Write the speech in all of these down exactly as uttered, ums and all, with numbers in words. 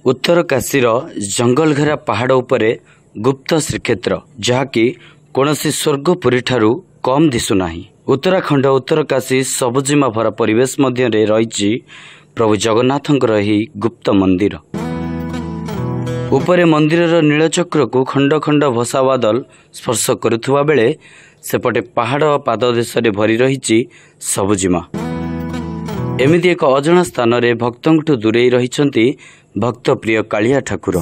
उत्तर काशीर जंगल घेरा पहाड़ उपरे गुप्त श्रीक्षेत्र जहाँकि कौनसी स्वर्गपुरी ठारू कम दिशुना। उत्तराखंड उत्तर काशी सबुजिमा भरा परिवेश मध्य रही प्रभु जगन्नाथंकर यही गुप्त मंदिर। उपरे मंदिर नीलचक्र को खंड खंड भसा बादल स्पर्श करुवा बेले सेपटे पहाड़ पाददेश भरी रही सबुजिमा। एमिति एक अजना स्थान रे भक्तों दूरे रही भक्त प्रिय कालिया ठाकुर।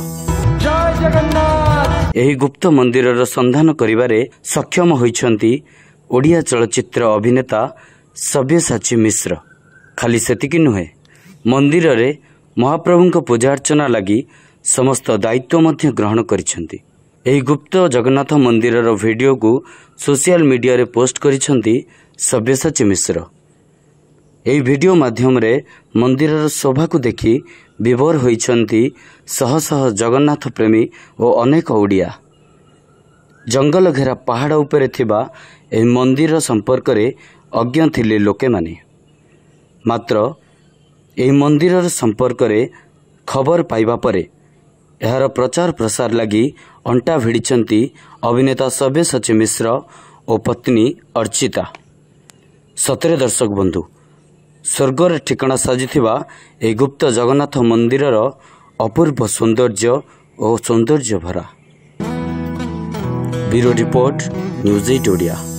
यही गुप्त मंदिर संधान करिबारे सक्षम होइछंती ओडिया चलचित्र अभिनेता सब्यसाची मिश्र। खाली सेतिकी नुहे, मंदिर रे महाप्रभुंक पूजा अर्चना लगी समस्त दायित्व मध्य ग्रहण करिछंती। एही गुप्त जगन्नाथ मंदिर वीडियो को सोशल मीडिया रे पोस्ट करिछंती सब्यसाची मिश्र। एही वीडियो माध्यम रे मंदिर शोभा को देखि विभोर होइछंती शह शह जगन्नाथ प्रेमी और अनेक ओडिया। जंगल घेरा पहाड़ उपरे थिबा एही मंदिर संपर्क रे अज्ञ थिले लोके माने। मात्र एही मंदिर संपर्क रे खबर पाइबा परे एहार प्रचार प्रसार लगी अंटा भिड़िछंती अभिनेता सब्यसाची मिश्र और पत्नी अर्चिता। सतरे दर्शक बंधु, स्वर्गर ठिकाना साजिथिबा ए गुप्त जगन्नाथ मंदिर अपूर्व सौंदर्य और सौंदर्य भरा। Bureau report news at Odia.